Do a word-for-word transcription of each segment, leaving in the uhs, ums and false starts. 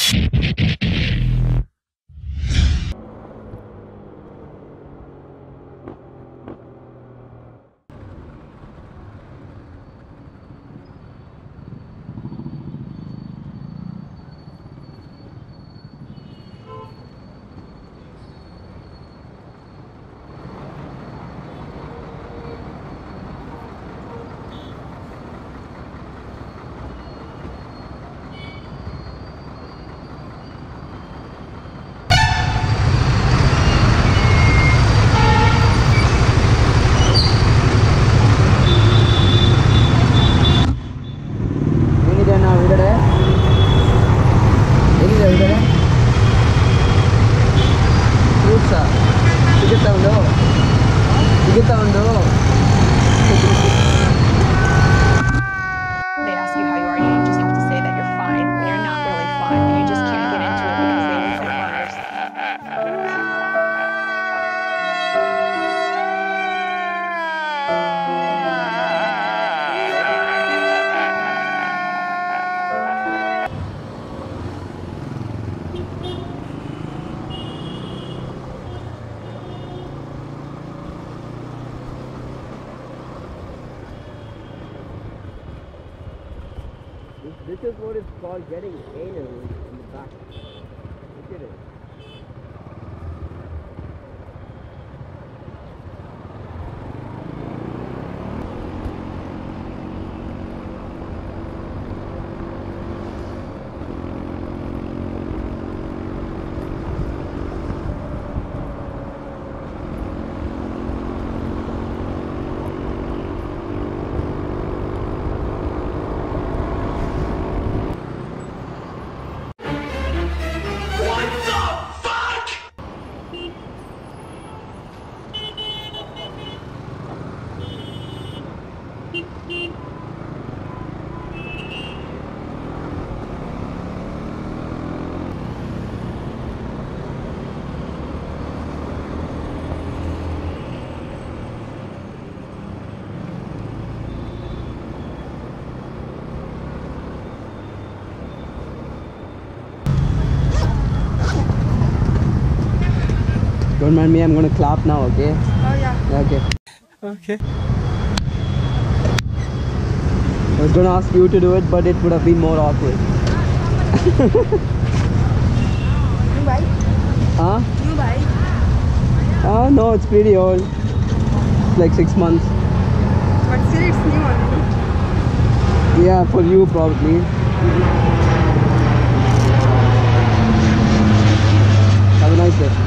This is what it's called getting anal in the back. Look at it. Don't mind me, I'm gonna clap now, okay? Oh yeah. Okay. Okay. I was gonna ask you to do it, but it would have been more awkward. You buy? Huh? You buy? Ah, no, it's pretty old. It's like six months. But still it's new only. Yeah, for you probably. Have a nice day.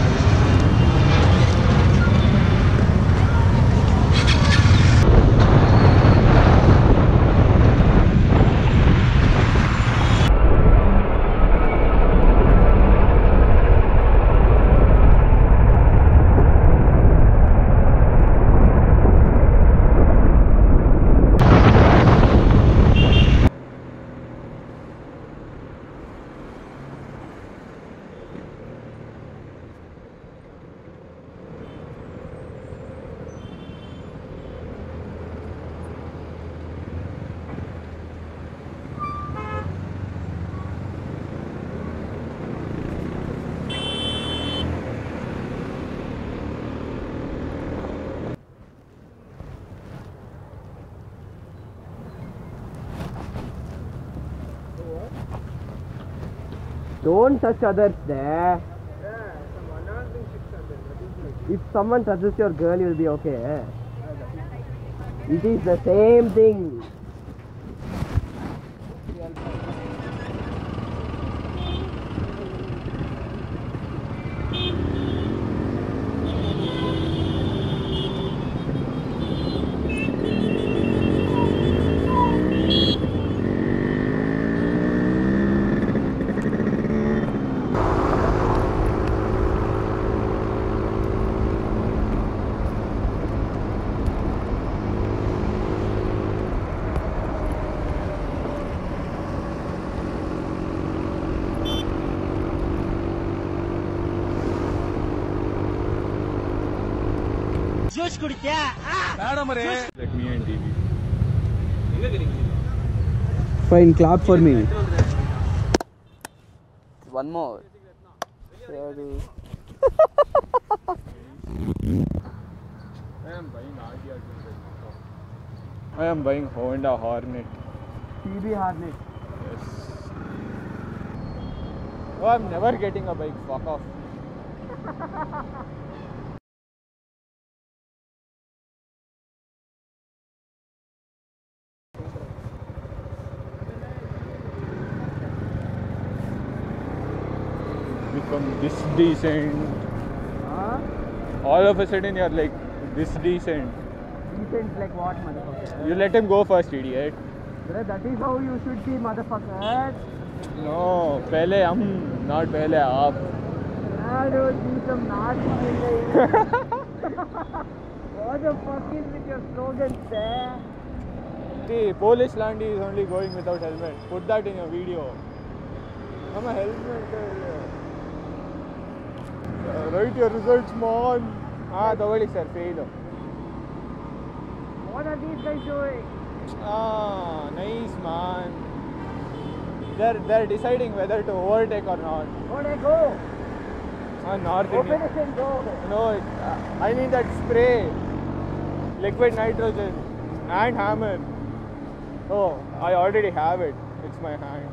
Don't touch others there. Yeah, someone not being six hundred. If someone touches your girl, you'll be okay. It is the same thing. Like me and T V. Fine, clap for me. one more. I am buying R T R. I am buying Honda Hornet. T B Hornet. Yes. Oh, I'm never getting a bike. Fuck off. Become this decent. Huh? All of a sudden you're like this decent. Decent like what, motherfucker? You let him go first, idiot. Bro, that is how you should be, motherfucker. No, pehle hum, not pehle aap. I don't see some nasty in there. What the fuck is with your slogans there? See, Polish Landy is only going without helmet. Put that in your video. Come a helmet. Uh, write your results, man. Ah, togoli sir, fail. What are these guys doing? Ah, nice, man. They're they're deciding whether to overtake or not. Where they go? Ah, North Open India. it and go. No, it, uh, I need that spray, liquid nitrogen, and hammer. Oh, I already have it. It's my hand.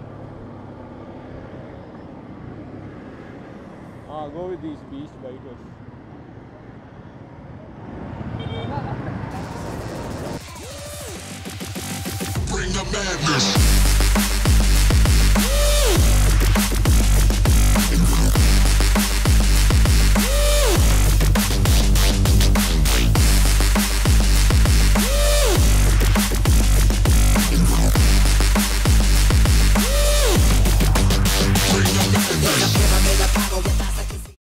Ah, go with these beast bikers. Bring the madness.